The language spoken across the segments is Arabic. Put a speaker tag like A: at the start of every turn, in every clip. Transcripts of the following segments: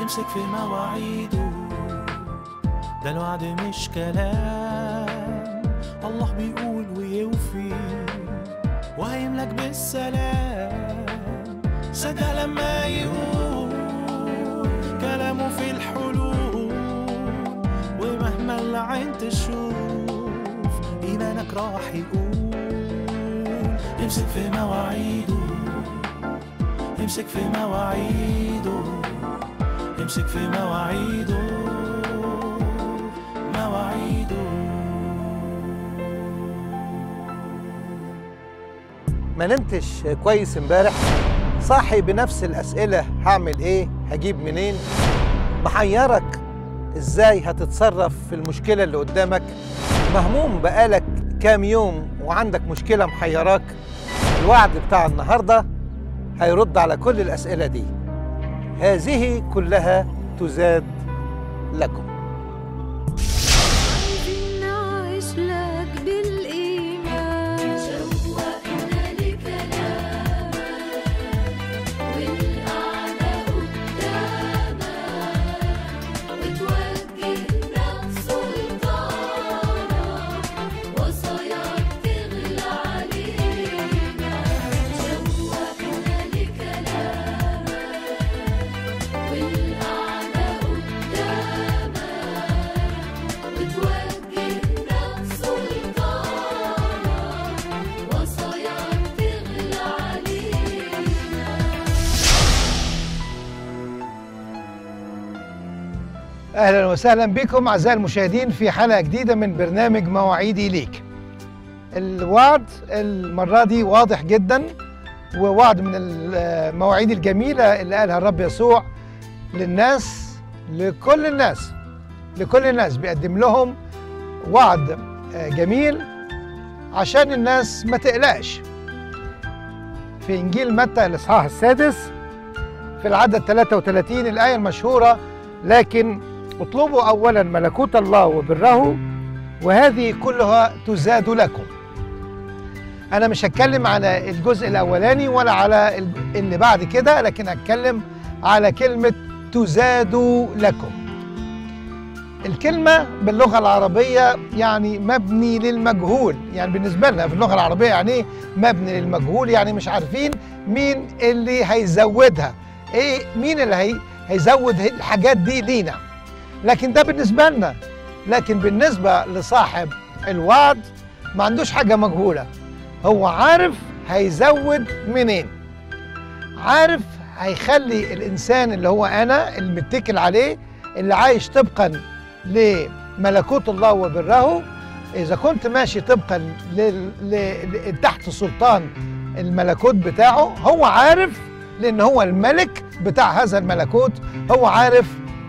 A: يمسك في مواعيده، ده الوعد مش كلام، الله بيقول ويوفي وهيملك بالسلام. صدق لما يقول كلامه في الحلول، ومهما العين تشوف إيمانك راح يقول. يمسك في مواعيده، يمسك في مواعيده، يمسك في مواعيده، مواعيده.
B: ما نمتش كويس امبارح؟ صاحي بنفس الأسئلة، هعمل ايه؟ هجيب منين؟ محيرك ازاي هتتصرف في المشكلة اللي قدامك؟ مهموم بقالك كام يوم وعندك مشكلة محيراك؟ الوعد بتاع النهاردة هيرد على كل الأسئلة دي. هذه كلها تزاد لكم. أهلا وسهلا بكم أعزائي المشاهدين في حلقة جديدة من برنامج مواعيدي ليك. الوعد المرة دي واضح جدا، ووعد من المواعيد الجميلة اللي قالها الرب يسوع للناس، لكل الناس بيقدم لهم وعد جميل عشان الناس ما تقلقش. في إنجيل متى الإصحاح السادس في العدد 33 الآية المشهورة: لكن اطلبوا أولا ملكوت الله وبره وهذه كلها تزاد لكم. أنا مش هتكلم على الجزء الأولاني ولا على اللي بعد كده، لكن هتكلم على كلمة تزاد لكم. الكلمة باللغة العربية يعني مبني للمجهول، يعني بالنسبة لنا في اللغة العربية يعني ايه مبني للمجهول؟ يعني مش عارفين مين اللي هيزودها، ايه مين اللي هيزود الحاجات دي لينا. لكن ده بالنسبة لنا، لكن بالنسبة لصاحب الوعد ما عندوش حاجة مجهولة. هو عارف هيزود منين، عارف هيخلي الإنسان اللي هو أنا اللي متكل عليه، اللي عايش طبقا لملكوت الله وبره. إذا كنت ماشي طبقا تحت سلطان الملكوت بتاعه، هو عارف، لأن هو الملك بتاع هذا الملكوت، هو عارف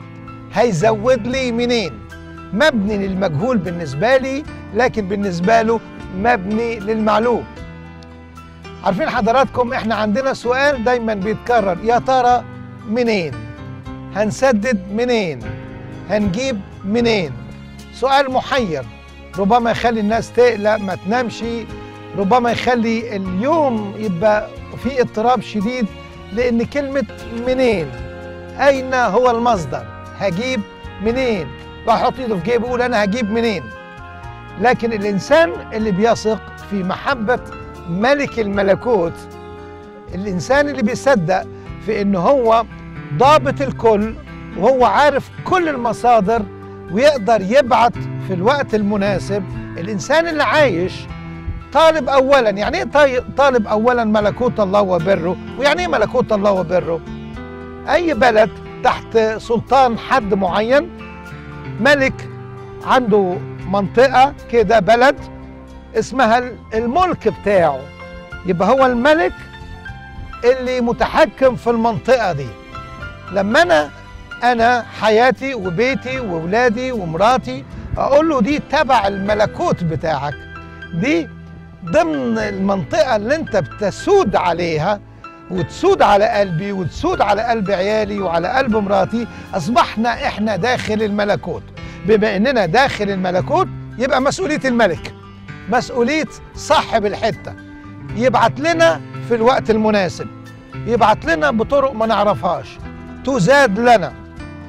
B: هيزود لي منين. مبني للمجهول بالنسبة لي، لكن بالنسبة له مبني للمعلوم. عارفين حضراتكم احنا عندنا سؤال دايما بيتكرر: يا ترى منين؟ هنسدد منين؟ هنجيب منين؟ سؤال محير، ربما يخلي الناس تقلق ما تنامش، ربما يخلي اليوم يبقى في اضطراب شديد، لأن كلمة منين، أين هو المصدر؟ هجيب منين؟ راح يحط ايده في جيبه يقول أنا هجيب منين؟ لكن الإنسان اللي بيثق في محبة ملك الملكوت، الإنسان اللي بيصدق في إنه هو ضابط الكل وهو عارف كل المصادر ويقدر يبعت في الوقت المناسب، الإنسان اللي عايش طالب أولا. يعني إيه طالب أولا ملكوت الله وبره؟ ويعني إيه ملكوت الله وبره؟ أي بلد تحت سلطان حد معين، ملك عنده منطقة كده، بلد اسمها الملك بتاعه، يبقى هو الملك اللي متحكم في المنطقة دي. لما أنا حياتي وبيتي وولادي ومراتي أقول له دي تبع الملكوت بتاعك، دي ضمن المنطقة اللي أنت بتسود عليها وتسود على قلبي وتسود على قلب عيالي وعلى قلب مراتي، أصبحنا إحنا داخل الملكوت. بما إننا داخل الملكوت يبقى مسؤولية الملك، مسؤولية صاحب الحتة، يبعت لنا في الوقت المناسب، يبعت لنا بطرق ما نعرفهاش، تزاد لنا.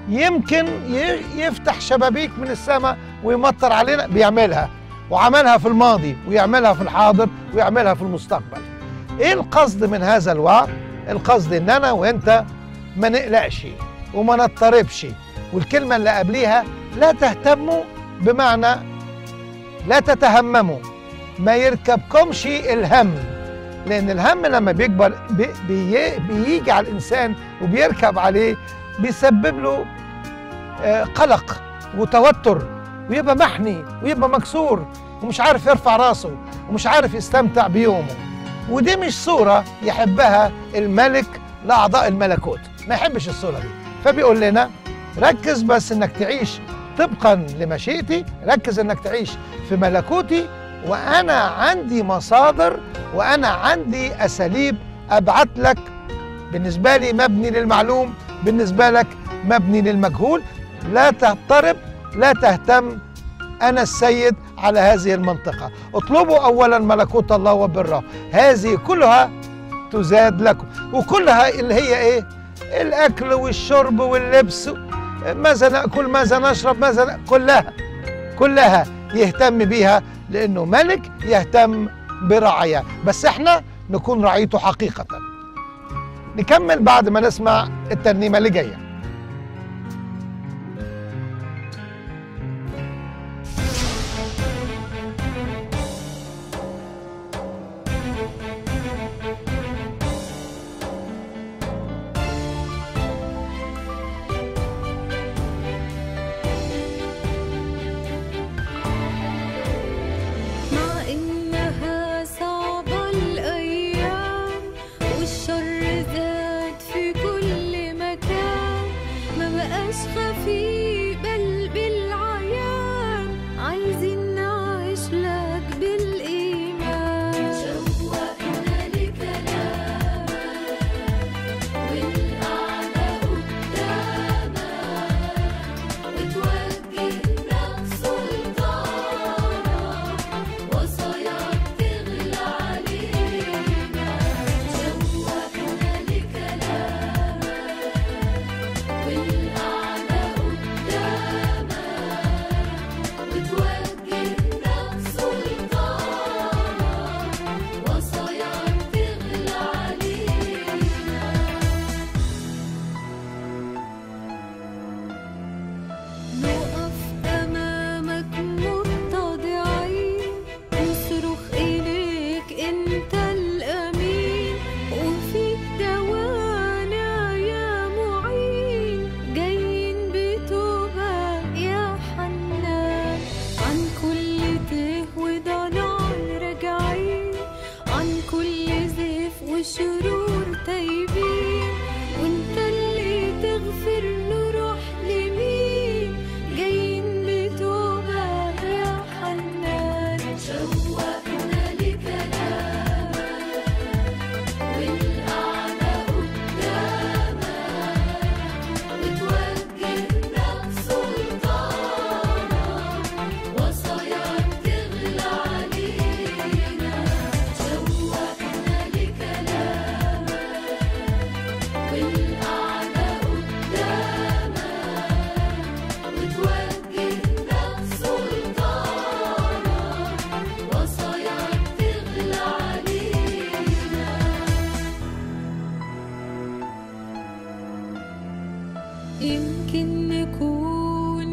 B: يمكن يفتح شبابيك من السماء ويمطر علينا، بيعملها، وعملها في الماضي ويعملها في الحاضر ويعملها في المستقبل. ايه القصد من هذا الوعد؟ القصد ان انا وانت ما نقلقش وما نضطربش. والكلمة اللي قبليها لا تهتموا، بمعنى لا تتهمموا، ما يركبكمش الهم، لأن الهم لما بيكبر بيجي على الإنسان وبيركب عليه بيسبب له قلق وتوتر، ويبقى محني ويبقى مكسور ومش عارف يرفع راسه ومش عارف يستمتع بيومه. ودي مش صورة يحبها الملك لأعضاء الملكوت، ما يحبش الصورة دي. فبيقول لنا ركز بس انك تعيش طبقا لمشيئتي، ركز انك تعيش في ملكوتي، وانا عندي مصادر وانا عندي اساليب ابعت لك. بالنسبه لي مبني للمعلوم، بالنسبه لك مبني للمجهول. لا تضطرب، لا تهتم، انا السيد على هذه المنطقه. اطلبوا اولا ملكوت الله وبره، هذه كلها تزاد لكم. وكلها اللي هي ايه؟ الاكل والشرب واللبس، ماذا ناكل، ماذا نشرب، ماذا كلها يهتم بيها، لانه ملك يهتم برعاياه، بس احنا نكون رعيته حقيقه. نكمل بعد ما نسمع الترنيمه اللي جايه.
C: يمكن نكون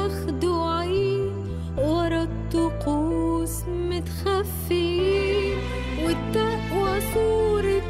C: مخدوعين ورا الطقوس متخفيين، والتقوى صورة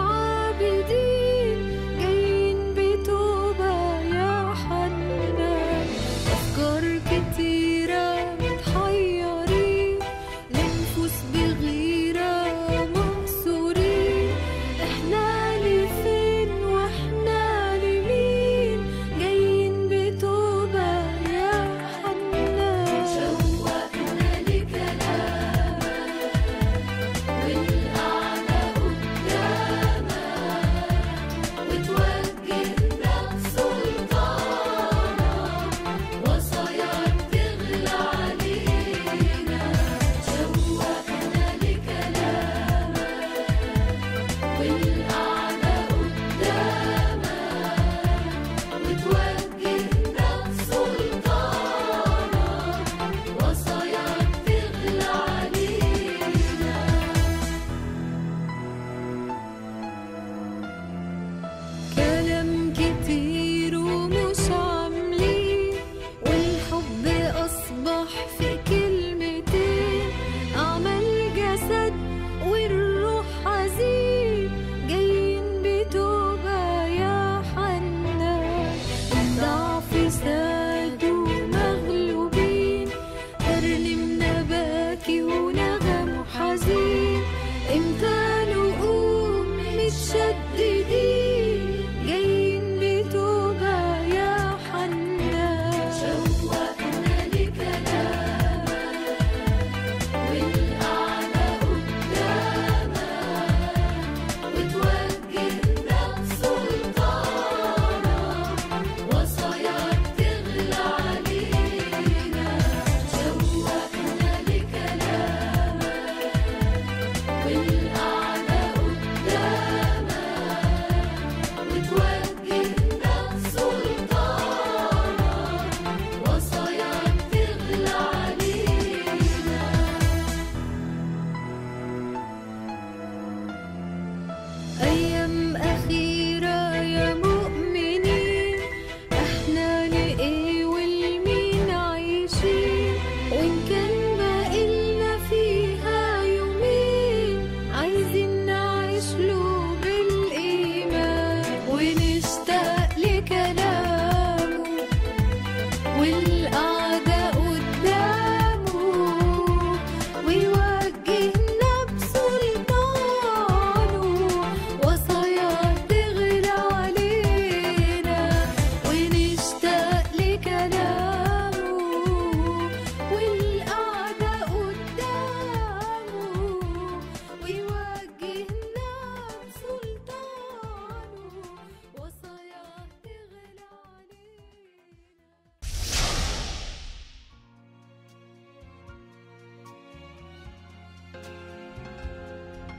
C: العابدين جايين بتوبة يا حنان. أفكار كتيرة متحيرين، لنفوس بغيرة محصورين، احنا لفين واحنا لمين جايين بتوبة يا حنان. شوقنا لكلامك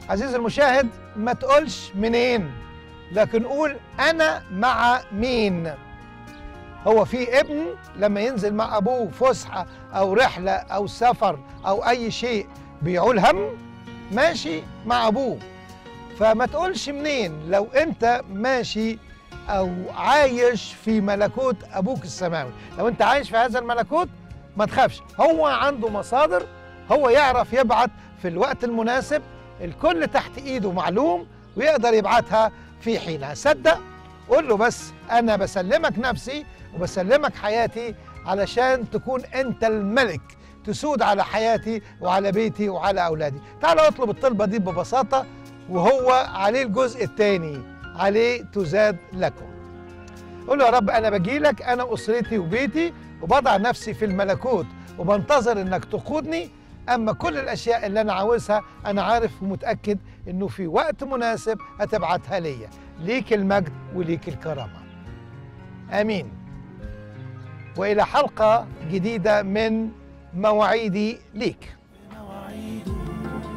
B: عزيزي المشاهد ما تقولش منين، لكن قول أنا مع مين. هو في ابن لما ينزل مع أبوه فسحة أو رحلة أو سفر أو أي شيء بيعول هم؟ ماشي مع أبوه. فما تقولش منين لو أنت ماشي أو عايش في ملكوت أبوك السماوي. لو أنت عايش في هذا الملكوت ما تخافش، هو عنده مصادر، هو يعرف يبعت في الوقت المناسب، الكل تحت إيده معلوم ويقدر يبعتها في حينها. صدق، قول له بس أنا بسلمك نفسي وبسلمك حياتي علشان تكون أنت الملك، تسود على حياتي وعلى بيتي وعلى أولادي. تعال اطلب الطلبة دي ببساطة، وهو عليه الجزء الثاني، عليه تزاد لكم. قول له يا رب أنا بجيلك أنا وأسرتي وبيتي وبضع نفسي في الملكوت وبنتظر إنك تقودني، أما كل الأشياء اللي أنا عاوزها أنا عارف ومتأكد إنه في وقت مناسب هتبعتها ليا. ليك المجد وليك الكرامة. آمين. وإلى حلقة جديدة من مواعيدي ليك.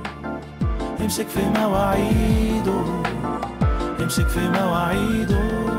A: يمسك في مواعيده، يمسك في مواعيده.